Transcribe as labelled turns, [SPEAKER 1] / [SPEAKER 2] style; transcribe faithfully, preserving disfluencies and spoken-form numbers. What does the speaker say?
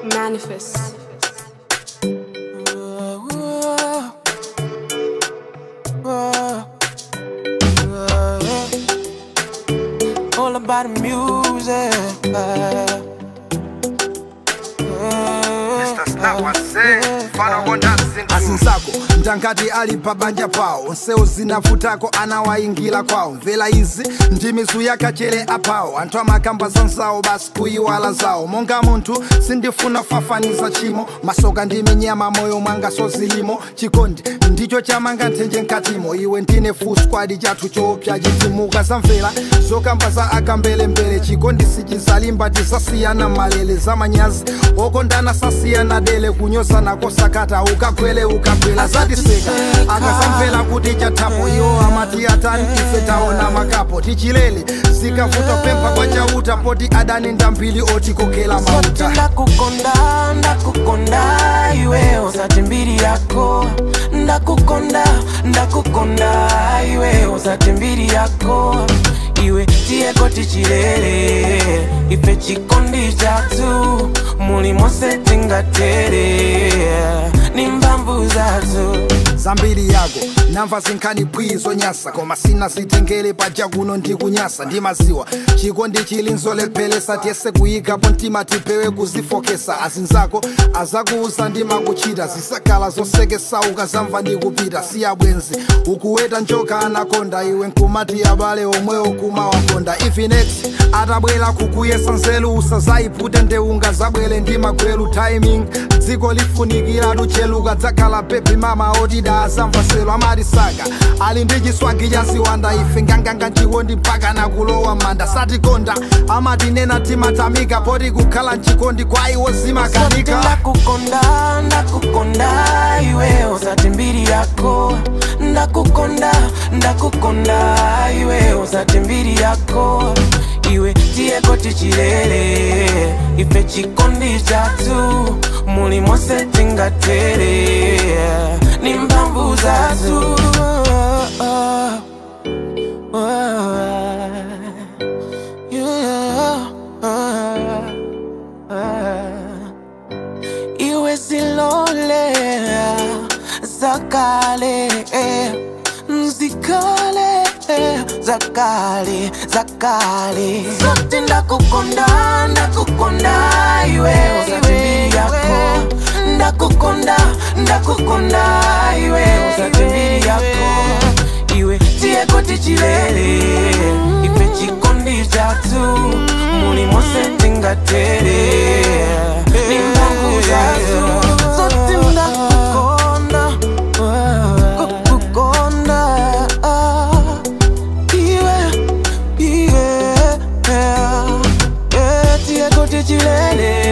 [SPEAKER 1] Manifest.
[SPEAKER 2] All about the music.
[SPEAKER 3] Asinzako mtangati ali pabanja pao nseo zinavutako anawaingira kwao mvela izi ndimizu yakachele apao anthu amakamba zanzawo basi kuyiwala zawo monga munthu sindifuna fafaniza chimo masoka ndimi nyama moyo mwanga sozilimo chikondi ndicho chamanga nthenje nkatimo iwe ndine full squad chathu choopsa chitimuka zamvera zokamba za akambelembele chikondi sichizalimba tisasiyana malele zamanyazi okondana sasiyana dele kunyoza nako sakata ukakwele ukakwela zatiseka akasamvela kuti chatapo iwo amati atani ife taona makapo Tichilere zikavuta pempa kwa chauta poti adani ndambili oti kokela mauta
[SPEAKER 2] ndakukonda ndakukonda iwe osati mbiri yako ndakukonda ndakukonda iwe osati mbiri yako iwe tieko Tichilere ife chikondi chatu mulimo setingatere ni mbambu zatu
[SPEAKER 3] zambiri yako namva zinkani bwizo nyasa koma sina zitengele paja kuno ndikunyasa ndimaziwa chikondi chilinzo lephelesa tiyese kuyikapo mtima tipewe kuzifokesa azinzako azakuuza ndimakuchita zisakala zosekesa ukazamva ndikupita siya bwenzi ukuweta njoka anakonda iwe nkumati abale omwewo kumawakonda ifinex atabwela kukuyesa nzelu usazayipute ndeunga zabwele ndimagwelu timing dziko lifunikira tucheluka dzakhala pepi mama otida azamvaselo amatisaka ali ndi chiswagi chaziwanda ife nganganga nchikondi mpaka nakulowa manda satikonda amatinena timatamika poti kukhala nchikondi kwa iwo zimakanika
[SPEAKER 2] ndakukonda ndakukonda iwe osati mbiri yako ndakukonda ndakukonda iwe osati mbiri yako iwe tieko Tichilere ife chikondi chatu mulimo setingatere ni mbambu zatu iwe silole zakale nzikale zakale zakale zote ndakukonda ndakukonda iwe osati mbiri yako ndakukonda ndakukonda iwe osati mbiri yako iwe tieko Tichilere ife chikondi chatu mulimo setingatere ni mbambu zatu zote ndakukonda kukukonda iwe iwe tieko Tichilere